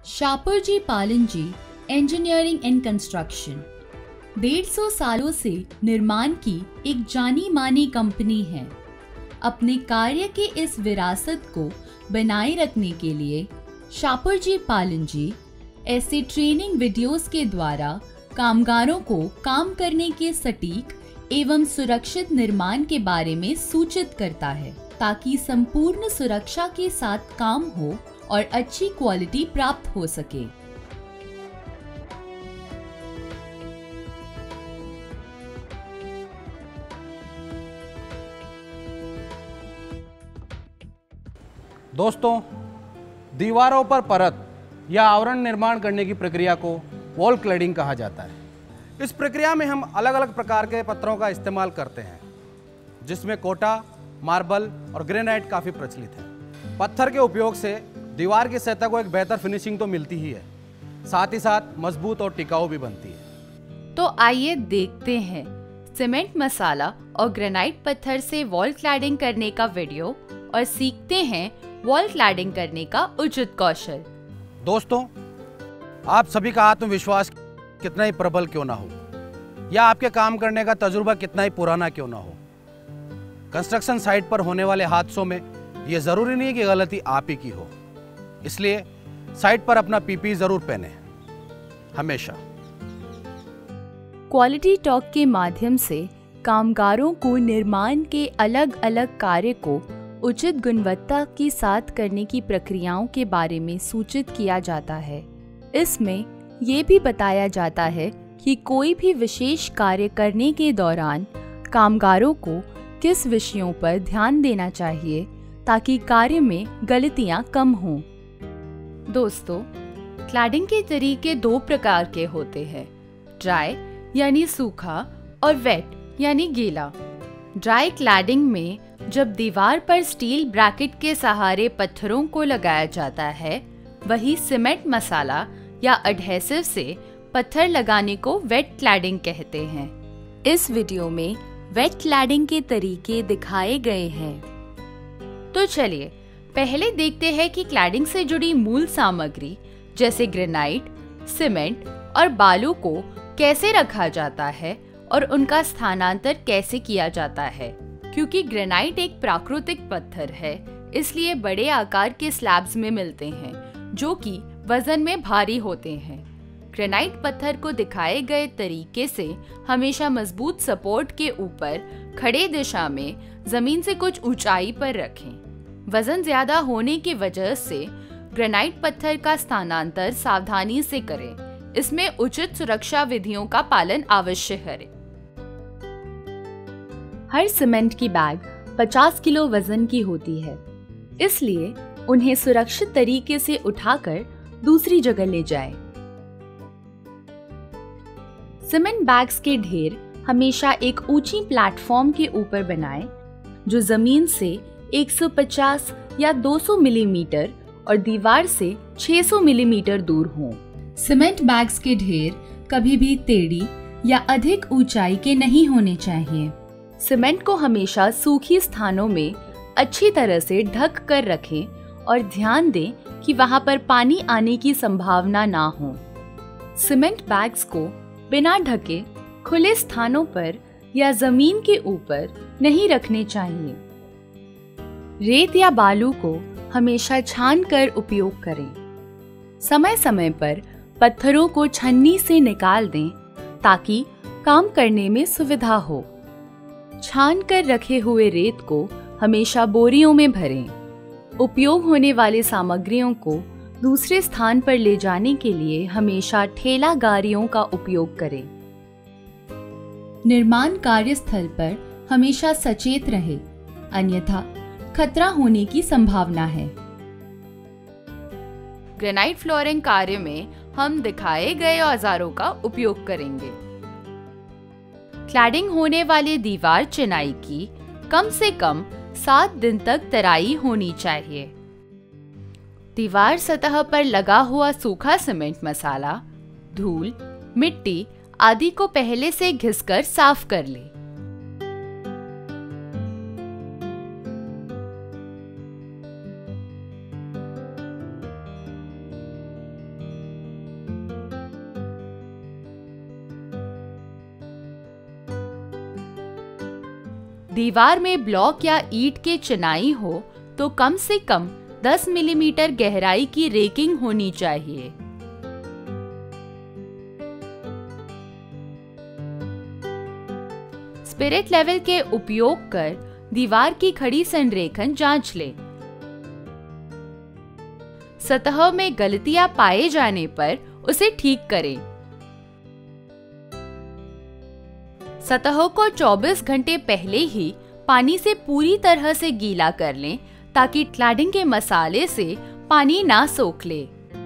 Shapoorji Pallonji engineering and construction 150 सालों से निर्माण की एक जानी मानी कंपनी है। अपने कार्य के इस विरासत को बनाए रखने के लिए शापुरजी पालनजी ऐसे ट्रेनिंग वीडियोस के द्वारा कामगारों को काम करने के सटीक एवं सुरक्षित निर्माण के बारे में सूचित करता है, ताकि संपूर्ण सुरक्षा के साथ काम हो और अच्छी क्वालिटी प्राप्त हो सके। दोस्तों, दीवारों पर परत या आवरण निर्माण करने की प्रक्रिया को वॉल क्लैडिंग कहा जाता है। इस प्रक्रिया में हम अलग अलग प्रकार के पत्थरों का इस्तेमाल करते हैं, जिसमें कोटा, मार्बल और ग्रेनाइट काफ़ी प्रचलित है। पत्थर के उपयोग से दीवार की सतह को एक बेहतर फिनिशिंग तो मिलती ही है, साथ ही साथ मजबूत और टिकाऊ भी बनती है। तो आइए देखते हैं सीमेंट मसाला और ग्रेनाइट पत्थर से वॉल क्लैडिंग करने का वीडियो और सीखते हैं वॉल क्लैडिंग करने का उचित कौशल। दोस्तों, आप सभी का आत्मविश्वास कितना ही प्रबल क्यों ना हो, या आपके काम करने का तजुर्बा कितना ही पुराना क्यों ना हो, कंस्ट्रक्शन साइट पर होने वाले हादसों में यह जरूरी नहीं कि गलती आप ही की हो। इसलिए साइट पर अपना पीपी जरूर पहने, हमेशा। क्वालिटी टॉक के माध्यम से कामगारों को निर्माण के अलग अलग कार्य को उचित गुणवत्ता के साथ करने की प्रक्रियाओं के बारे में सूचित किया जाता है। इसमें ये भी बताया जाता है कि कोई भी विशेष कार्य करने के दौरान कामगारों को किस विषयों पर ध्यान देना चाहिए ताकि कार्य में गलतियां कम हों। दोस्तों, क्लैडिंग के तरीके दो प्रकार के होते हैं, ड्राई यानी सूखा और वेट यानी गीला। ड्राई क्लैडिंग में जब दीवार पर स्टील ब्रैकेट के सहारे पत्थरों को लगाया जाता है, वही सीमेंट मसाला या एडहेसिव से पत्थर लगाने को वेट क्लैडिंग कहते हैं। इस वीडियो में वेट क्लैडिंग के तरीके दिखाए गए हैं। तो चलिए पहले देखते हैं कि क्लैडिंग से जुड़ी मूल सामग्री जैसे ग्रेनाइट, सीमेंट और बालू को कैसे रखा जाता है और उनका स्थानांतर कैसे किया जाता है। क्योंकि ग्रेनाइट एक प्राकृतिक पत्थर है, इसलिए बड़े आकार के स्लैब्स में मिलते हैं जो कि वजन में भारी होते हैं। ग्रेनाइट पत्थर को दिखाए गए तरीके से हमेशा मजबूत सपोर्ट के ऊपर खड़े दिशा में जमीन से कुछ ऊंचाई पर रखें। वजन ज्यादा होने की वजह से ग्रेनाइट पत्थर का स्थानांतर सावधानी से करें। इसमें उचित सुरक्षा विधियों का पालन आवश्यक है। हर सीमेंट की बैग 50 किलो वजन की होती है, इसलिए उन्हें सुरक्षित तरीके से उठाकर दूसरी जगह ले जाएं। सीमेंट बैग्स के ढेर हमेशा एक ऊंची प्लेटफॉर्म के ऊपर बनाएं, जो जमीन से 150 या 200 मिलीमीटर और दीवार से 600 मिलीमीटर दूर हों। सीमेंट बैग्स के ढेर कभी भी टेढ़ी या अधिक ऊंचाई के नहीं होने चाहिए। सीमेंट को हमेशा सूखी स्थानों में अच्छी तरह से ढक कर रखें और ध्यान दें कि वहां पर पानी आने की संभावना ना हो। सीमेंट बैग्स को बिना ढके खुले स्थानों पर या जमीन के ऊपर नहीं रखने चाहिए। रेत या बालू को हमेशा छान कर उपयोग करें। समय समय पर पत्थरों को छन्नी से निकाल दें ताकि काम करने में सुविधा हो। छान कर रखे हुए रेत को हमेशा बोरियों में भरें। उपयोग होने वाली सामग्रियों को दूसरे स्थान पर ले जाने के लिए हमेशा ठेला गाड़ियों का उपयोग करें। निर्माण कार्यस्थल पर हमेशा सचेत रहे, अन्यथा खतरा होने की संभावना है। ग्रेनाइट फ्लोरिंग कार्य में हम दिखाए गए औजारों का उपयोग करेंगे। क्लैडिंग होने वाली दीवार चिनाई की कम से कम 7 दिन तक तराई होनी चाहिए। दीवार सतह पर लगा हुआ सूखा सीमेंट मसाला, धूल, मिट्टी आदि को पहले से घिसकर साफ कर लें। दीवार में ब्लॉक या ईंट के चिनाई हो तो कम से कम 10 मिलीमीटर गहराई की रेकिंग होनी चाहिए। स्पिरिट लेवल के उपयोग कर दीवार की खड़ी संरेखन जांच लें। सतह में गलतियां पाए जाने पर उसे ठीक करें। सतह को 24 घंटे पहले ही पानी से पूरी तरह से गीला कर लें ताकि क्लैडिंग के मसाले से पानी ना सोख ले।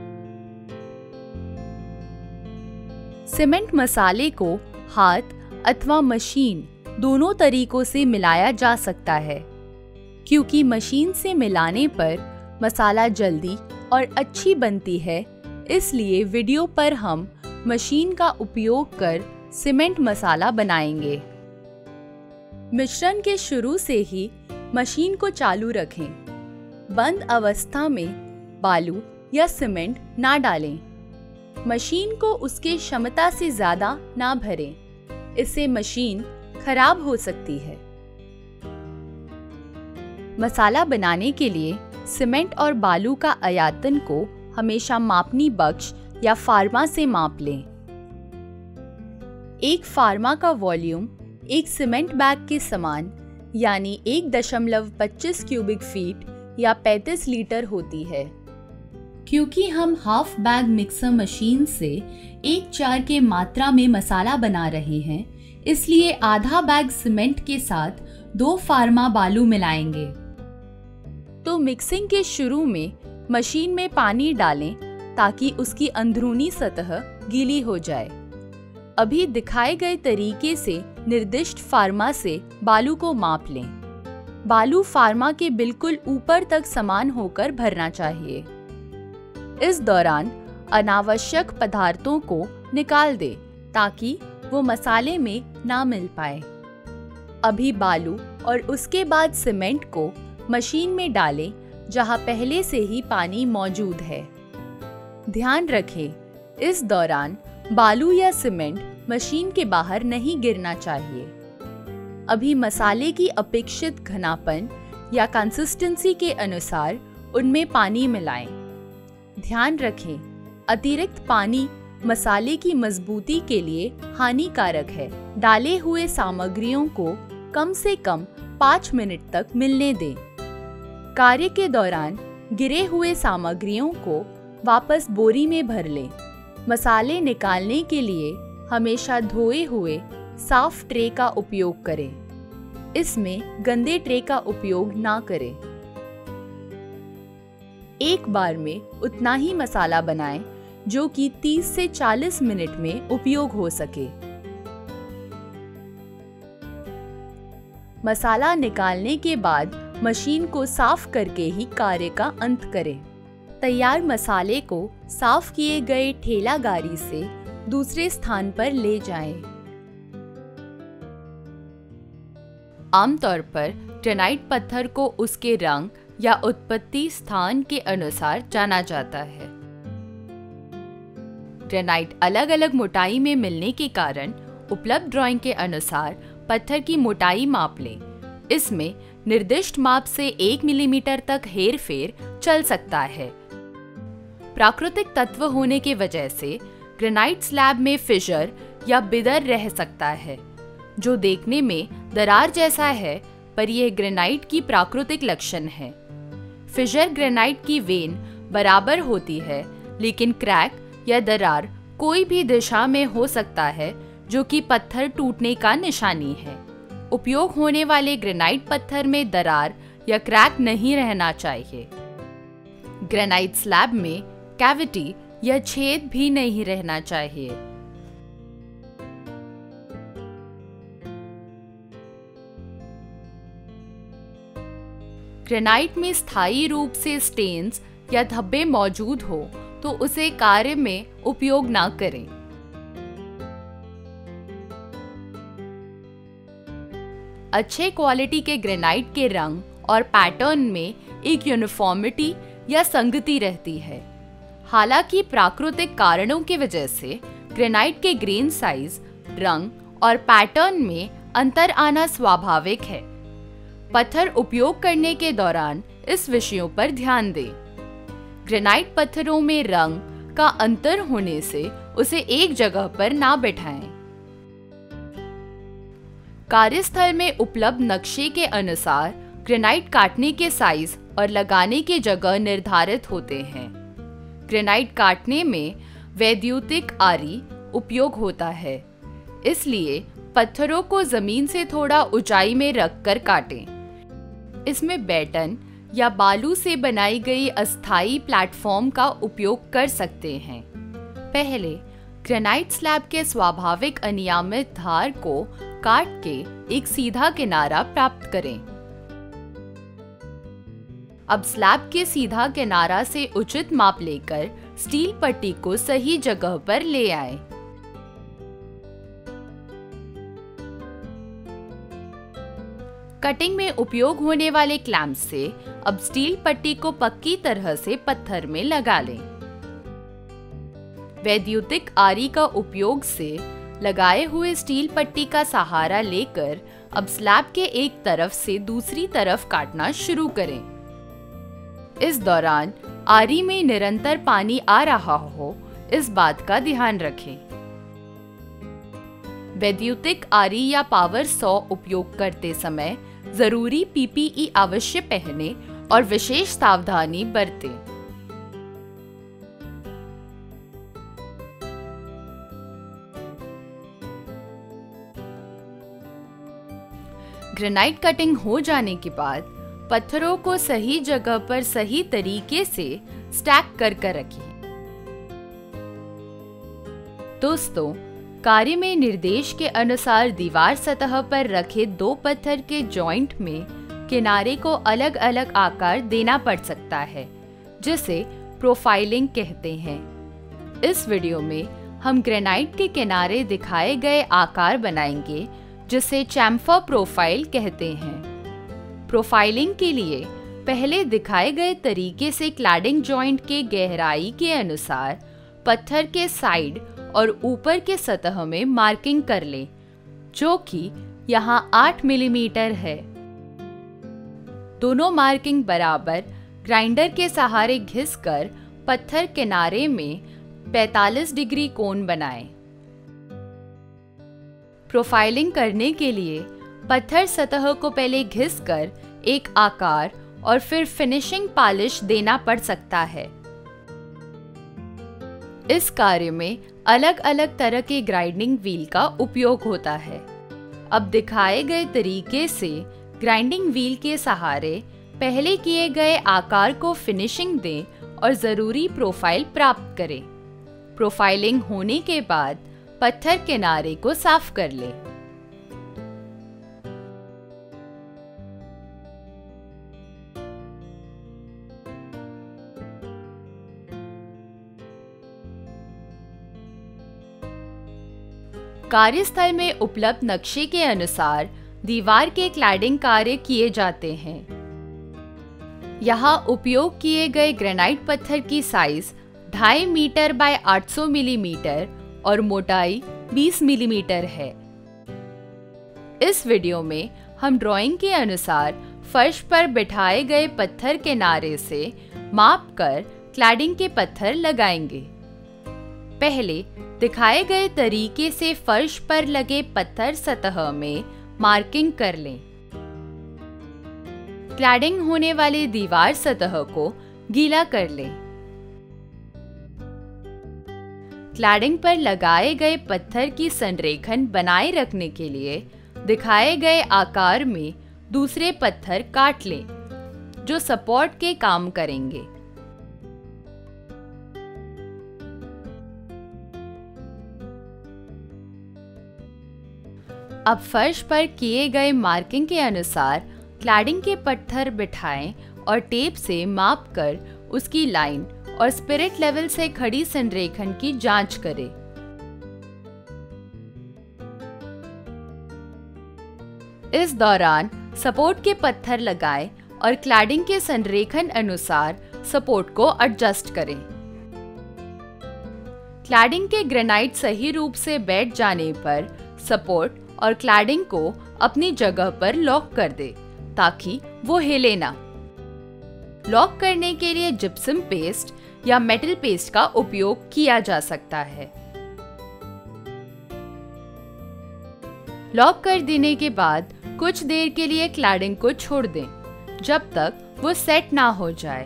सीमेंट मसाले को हाथ अथवा मशीन दोनों तरीकों से मिलाया जा सकता है। क्योंकि मशीन से मिलाने पर मसाला जल्दी और अच्छी बनती है, इसलिए वीडियो पर हम मशीन का उपयोग कर सीमेंट मसाला बनाएंगे। मिश्रण के शुरू से ही मशीन को चालू रखें। बंद अवस्था में बालू या सीमेंट ना डालें। मशीन को उसके क्षमता से ज्यादा ना भरें, इससे मशीन खराब हो सकती है। मसाला बनाने के लिए सीमेंट और बालू का आयतन को हमेशा मापनी बक्स या फार्मा से माप लें। एक फार्मा का वॉल्यूम एक सीमेंट बैग के समान यानी 1.25 क्यूबिक फीट या 35 लीटर होती है। क्योंकि हम हाफ बैग मिक्सर मशीन से 1/4 के मात्रा में मसाला बना रहे हैं, इसलिए आधा बैग सीमेंट के साथ 2 फार्मा बालू मिलाएंगे। तो मिक्सिंग के शुरू में मशीन में पानी डालें ताकि उसकी अंदरूनी सतह गीली हो जाए। अभी दिखाए गए तरीके से निर्दिष्ट फार्मा से बालू को माप लें। बालू फार्मा के बिल्कुल ऊपर तक समान होकर भरना चाहिए। इस दौरान अनावश्यक पदार्थों को निकाल दें ताकि वो मसाले में ना मिल पाए। अभी बालू और उसके बाद सीमेंट को मशीन में डालें जहां पहले से ही पानी मौजूद है। ध्यान रखें, इस दौरान बालू या सीमेंट मशीन के बाहर नहीं गिरना चाहिए। अभी मसाले की अपेक्षित घनापन या कंसिस्टेंसी के अनुसार उनमें पानी मिलाएं। ध्यान रखें, अतिरिक्त पानी मसाले की मजबूती के लिए हानिकारक है। डाले हुए सामग्रियों को कम से कम 5 मिनट तक मिलने दें। कार्य के दौरान गिरे हुए सामग्रियों को वापस बोरी में भर लें। मसाले निकालने के लिए हमेशा धोए हुए साफ ट्रे का उपयोग करें। इसमें गंदे ट्रे का उपयोग ना करें। एक बार में उतना ही मसाला बनाएं जो कि 30 से 40 मिनट में उपयोग हो सके। मसाला निकालने के बाद मशीन को साफ करके ही कार्य का अंत करें। तैयार मसाले को साफ किए गए ठेला गाड़ी से दूसरे स्थान पर ले जाएं। आमतौर पर ग्रेनाइट पत्थर को उसके रंग या उत्पत्ति स्थान के अनुसार जाना जाता है। ग्रेनाइट अलग अलग मोटाई में मिलने के कारण उपलब्ध ड्राइंग के अनुसार पत्थर की मोटाई माप लें। इसमें निर्दिष्ट माप से 1 मिलीमीटर तक हेरफेर चल सकता है। प्राकृतिक तत्व होने के वजह से ग्रेनाइट स्लैब में फिशर या बिदर रह सकता है, जो देखने में दरार जैसा है, पर यह ग्रेनाइट की प्राकृतिक लक्षण है। फिशर ग्रेनाइट की वेन बराबर होती है, लेकिन क्रैक या दरार कोई भी दिशा में हो सकता है, जो कि पत्थर टूटने का निशानी है। उपयोग होने वाले ग्रेनाइट पत्थर में दरार या क्रैक नहीं रहना चाहिए। ग्रेनाइट स्लैब में कैविटी या छेद भी नहीं रहना चाहिए। ग्रेनाइट में स्थायी रूप से स्टेन्स या धब्बे मौजूद हो तो उसे कार्य में उपयोग ना करें। अच्छे क्वालिटी के ग्रेनाइट के रंग और पैटर्न में एक यूनिफॉर्मिटी या संगति रहती है। हालांकि प्राकृतिक कारणों की वजह से ग्रेनाइट के ग्रेन साइज, रंग और पैटर्न में अंतर आना स्वाभाविक है, पत्थर उपयोग करने के दौरान इस विषयों पर ध्यान दें। ग्रेनाइट पत्थरों में रंग का अंतर होने से उसे एक जगह पर ना बैठाएं। कार्यस्थल में उपलब्ध नक्शे के अनुसार ग्रेनाइट काटने के साइज और लगाने की जगह निर्धारित होते हैं। ग्रेनाइट काटने में वैद्युतिक आरी उपयोग होता है, इसलिए पत्थरों को जमीन से थोड़ा ऊंचाई में रखकर काटें। इसमें बैटन या बालू से बनाई गई अस्थायी प्लेटफॉर्म का उपयोग कर सकते हैं। पहले ग्रेनाइट स्लैब के स्वाभाविक अनियमित धार को काट के एक सीधा किनारा प्राप्त करें। अब स्लैब के सीधा किनारा से उचित माप लेकर स्टील पट्टी को सही जगह पर ले आएं। कटिंग में उपयोग होने वाले क्लैंप से अब स्टील पट्टी को पक्की तरह से पत्थर में लगा लें। वैद्युतिक आरी का उपयोग से लगाए हुए स्टील पट्टी का सहारा लेकर अब स्लैब के एक तरफ से दूसरी तरफ काटना शुरू करें। इस दौरान आरी में निरंतर पानी आ रहा हो, इस बात का ध्यान रखें। वैद्युतिक आरी या पावर सॉ उपयोग करते समय जरूरी पीपीई अवश्य पहने और विशेष सावधानी बरतें। ग्रेनाइट कटिंग हो जाने के बाद पत्थरों को सही जगह पर सही तरीके से स्टैक कर रखें। दोस्तों, कार्य में निर्देश के अनुसार दीवार सतह पर रखे दो पत्थर के जॉइंट में किनारे को अलग अलग आकार देना पड़ सकता है, जिसे प्रोफाइलिंग कहते हैं। इस वीडियो में हम ग्रेनाइट के किनारे दिखाए गए आकार बनाएंगे, जिसे चैम्फर प्रोफाइल कहते हैं। प्रोफाइलिंग के लिए पहले दिखाए गए तरीके से क्लैडिंग जॉइंट के गहराई के अनुसार पत्थर के साइड और ऊपर के सतह में मार्किंग कर लें, जो कि यहाँ 8 मिलीमीटर है। दोनों मार्किंग बराबर ग्राइंडर के सहारे घिसकर पत्थर किनारे में 45 डिग्री कोण बनाएं। प्रोफाइलिंग करने के लिए पत्थर सतह को पहले घिसकर एक आकार और फिर फिनिशिंग पॉलिश देना पड़ सकता है। इस कार्य में अलग अलग तरह के ग्राइंडिंग व्हील का उपयोग होता है। अब दिखाए गए तरीके से ग्राइंडिंग व्हील के सहारे पहले किए गए आकार को फिनिशिंग दें और जरूरी प्रोफाइल प्राप्त करें। प्रोफाइलिंग होने के बाद पत्थर किनारे को साफ कर लें। कार्यस्थल में उपलब्ध नक्शे के अनुसार दीवार के क्लैडिंग कार्य किए जाते हैं। यहाँ उपयोग किए गए ग्रेनाइट पत्थर की साइज 2.5 मीटर बाय 800 मिलीमीटर और मोटाई 20 मिलीमीटर है। इस वीडियो में हम ड्राइंग के अनुसार फर्श पर बिठाए गए पत्थर किनारे से माप कर क्लैडिंग के पत्थर लगाएंगे। पहले दिखाए गए तरीके से फर्श पर लगे पत्थर सतह में मार्किंग कर लें। क्लैडिंग होने वाली दीवार सतह को गीला कर लें। क्लैडिंग पर लगाए गए पत्थर की संरेखन बनाए रखने के लिए दिखाए गए आकार में दूसरे पत्थर काट लें, जो सपोर्ट के काम करेंगे। अब फर्श पर किए गए मार्किंग के अनुसार क्लैडिंग के पत्थर बिठाएं और टेप से माप कर उसकी लाइन और स्पिरिट लेवल से खड़ी संरेखन की जांच करें। इस दौरान सपोर्ट के पत्थर लगाएं और क्लैडिंग के संरेखन अनुसार सपोर्ट को एडजस्ट करें। क्लैडिंग के ग्रेनाइट सही रूप से बैठ जाने पर सपोर्ट और क्लैडिंग को अपनी जगह पर लॉक कर दे, ताकि वो हिले ना। लॉक करने के लिए जिप्सम पेस्ट या मेटल पेस्ट का उपयोग किया जा सकता है। लॉक कर देने के बाद कुछ देर के लिए क्लैडिंग को छोड़ दें, जब तक वो सेट ना हो जाए।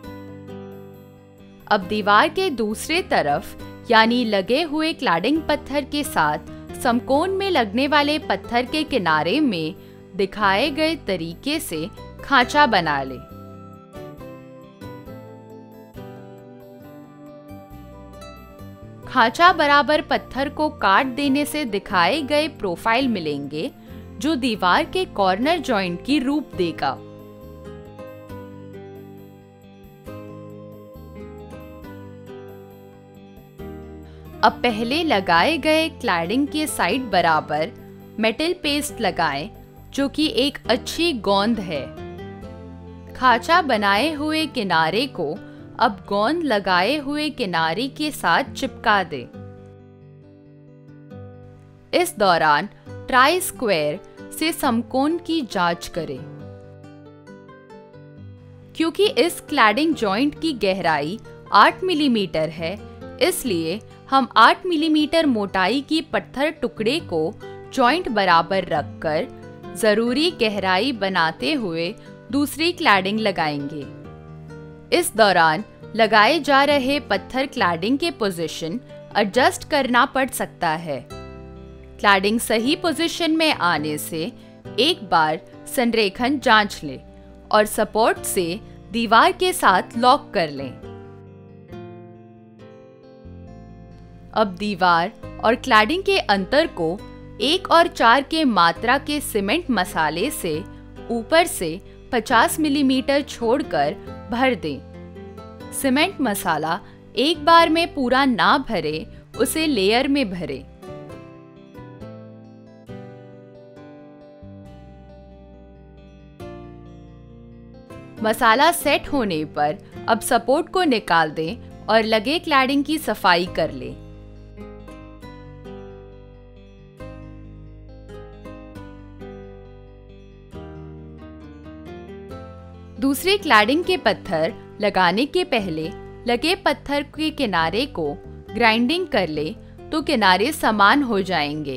अब दीवार के दूसरे तरफ यानी लगे हुए क्लैडिंग पत्थर के साथ समकोण में लगने वाले पत्थर के किनारे में दिखाए गए तरीके से खांचा बना लें। खांचा बराबर पत्थर को काट देने से दिखाए गए प्रोफाइल मिलेंगे, जो दीवार के कॉर्नर जॉइंट की रूप देगा। अब पहले लगाए गए क्लैडिंग के साइड बराबर मेटल पेस्ट लगाएं, जो कि एक अच्छी गोंद है। खांचा बनाए हुए किनारे को अब गोंद लगाए हुए किनारे के साथ चिपका दें। इस दौरान ट्राई स्क्वायर से समकोण की जांच करें। क्योंकि इस क्लैडिंग जॉइंट की गहराई 8 मिलीमीटर है, इसलिए हम 8 मिलीमीटर मोटाई की पत्थर टुकड़े को जॉइंट बराबर रखकर जरूरी गहराई बनाते हुए दूसरी क्लैडिंग लगाएंगे। इस दौरान लगाए जा रहे पत्थर क्लैडिंग के पोजीशन एडजस्ट करना पड़ सकता है। क्लैडिंग सही पोजीशन में आने से एक बार संरेखण जांच लें और सपोर्ट से दीवार के साथ लॉक कर लें। अब दीवार और क्लैडिंग के अंतर को 1 और 4 के मात्रा के सीमेंट मसाले से ऊपर से 50 मिलीमीटर छोड़कर भर दें। सीमेंट मसाला एक बार में पूरा ना भरे, उसे लेयर में भरें। मसाला सेट होने पर अब सपोर्ट को निकाल दें और लगे क्लैडिंग की सफाई कर लें। दूसरे क्लैडिंग के पत्थर लगाने के पहले लगे पत्थर के किनारे को ग्राइंडिंग कर ले तो किनारे समान हो जाएंगे।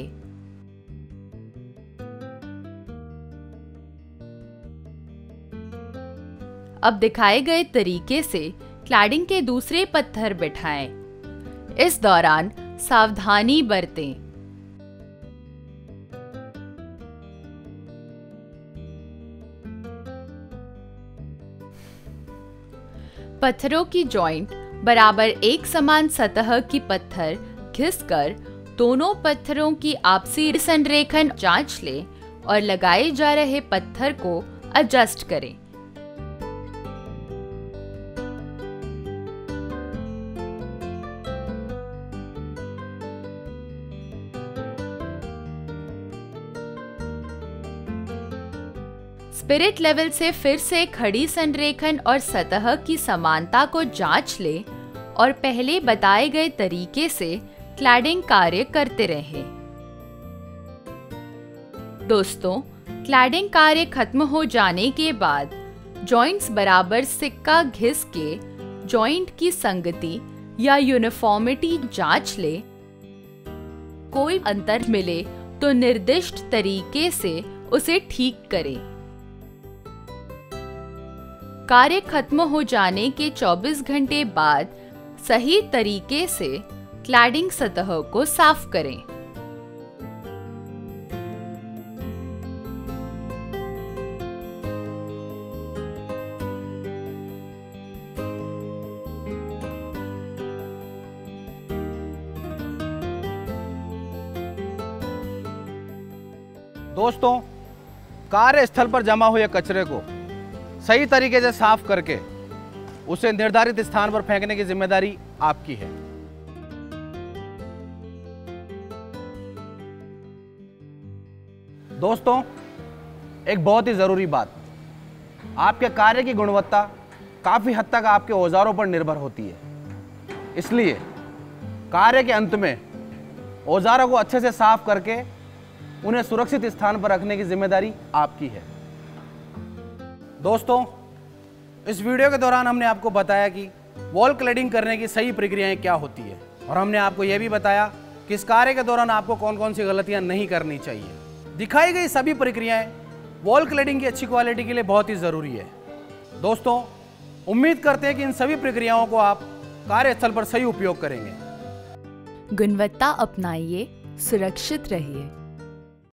अब दिखाए गए तरीके से क्लैडिंग के दूसरे पत्थर बिठाएं। इस दौरान सावधानी बरतें। पत्थरों की जॉइंट बराबर एक समान सतह की पत्थर घिसकर दोनों पत्थरों की आपसी संरेखण जांच लें और लगाए जा रहे पत्थर को एडजस्ट करें। स्पिरिट लेवल से फिर से खड़ी संरेखण और सतह की समानता को जांच लें और पहले बताए गए तरीके से क्लैडिंग कार्य करते रहें। दोस्तों, क्लैडिंग कार्य खत्म हो जाने के बाद जॉइंट्स बराबर सिक्का घिस के जॉइंट की संगति या यूनिफॉर्मिटी जांच लें। कोई अंतर मिले तो निर्दिष्ट तरीके से उसे ठीक करें। कार्य खत्म हो जाने के 24 घंटे बाद सही तरीके से क्लैडिंग सतह को साफ करें। दोस्तों, कार्यस्थल पर जमा हुए कचरे को सही तरीके से साफ करके उसे निर्धारित स्थान पर फेंकने की जिम्मेदारी आपकी है। दोस्तों, एक बहुत ही जरूरी बात, आपके कार्य की गुणवत्ता काफी हद तक आपके औजारों पर निर्भर होती है। इसलिए कार्य के अंत में औजारों को अच्छे से साफ करके उन्हें सुरक्षित स्थान पर रखने की जिम्मेदारी आपकी है। दोस्तों, इस वीडियो के दौरान हमने आपको बताया कि वॉल क्लैडिंग करने की सही प्रक्रियाएं क्या होती है और हमने आपको यह भी बताया कि इस कार्य के दौरान आपको कौन कौन सी गलतियां नहीं करनी चाहिए। दिखाई गई सभी प्रक्रियाएं वॉल क्लैडिंग की अच्छी क्वालिटी के लिए बहुत ही ज़रूरी है। दोस्तों, उम्मीद करते हैं कि इन सभी प्रक्रियाओं को आप कार्यस्थल पर सही उपयोग करेंगे। गुणवत्ता अपनाइए, सुरक्षित रहिए।